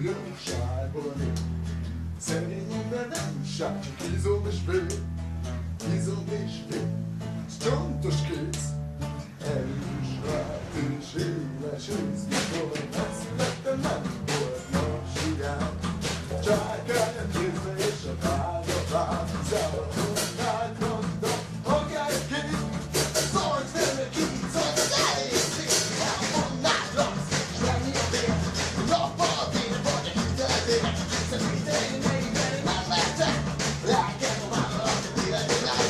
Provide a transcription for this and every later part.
jóságból él. Szegény ember nem sár, izom és vér, izom és vér, s csontos kéz, erős vált és éles ész. Mikor megszülettem, nem volt nagy sigány, csákáját kézbe és a tárgya vált, záraton átmondta magáért. Szólt nem neki, szólt az elérték, elmondád rossz, s menni a vér, nappal vér vagy a hiteledének, szemíteni még nem lehetek, lelkem a vállalat a életének.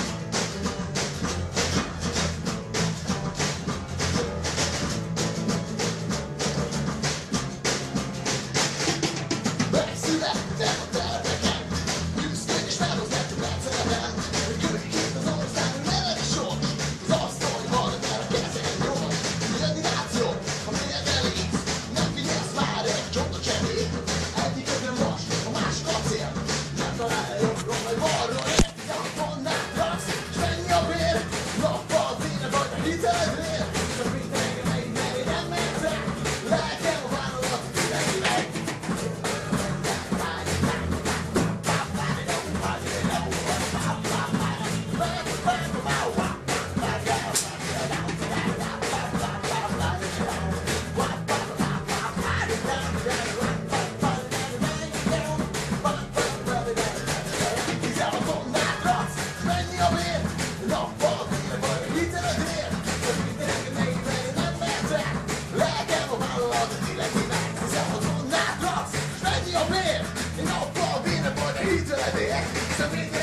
Megszülettem a telepeken, büszkén és felhoztam rendszereben, kövi kép az országban neveli sors, az asztalban el a kezén nyom. Milyen náció, ha miért elég, nem figyelsz már egy csontot semmi, egyik ögön most, a másik acél, nem találja jobbról vagy balról, érti telefonát raksz, s mennyi a bér, nappal véne vagy a hitelednél, csak mint engem egy nem értek, lelkem a vállalat a életének. Én nappal véne vagy a hiteledének,